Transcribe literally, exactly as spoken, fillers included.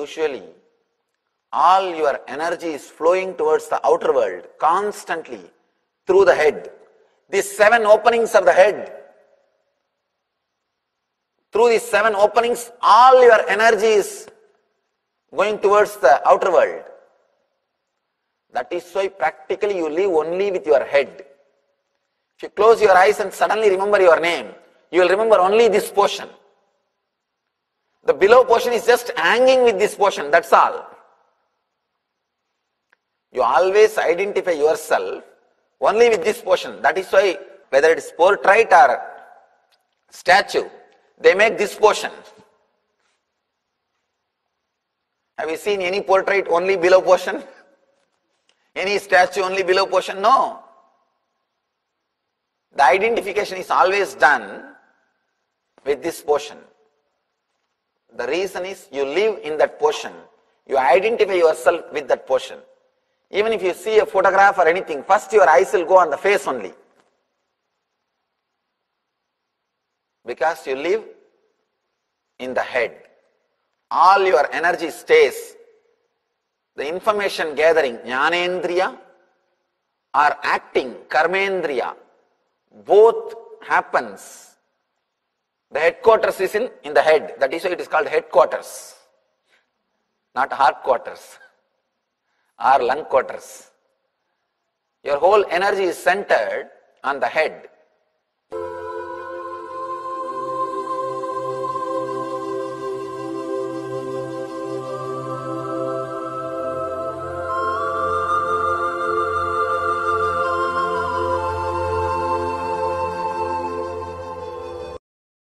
usually all your energy is flowing towards the outer world constantly through the head. These seven openings of the head, through these seven openings, all your energy is going towards the outer world. That is why practically you live only with your head. If you close your eyes and suddenly remember your name, you will remember only this portion. The below portion is just hanging with this portion, that's all. You always identify yourself only with this portion. That is why whether it is portrait or statue, they make this portion. Have you seen any portrait only below portion? Any statue only below portion? No. The identification is always done with this portion. The reason is you live in that portion. You identify yourself with that portion. Even if you see a photograph or anything, first your eyes will go on the face only. Because you live in the head. All your energy stays. The information gathering, jnanendriya, or acting, karmendriya, both happens. The headquarters is in, in the head. That is why it is called headquarters, not heart quarters or lung quarters. Your whole energy is centered on the head.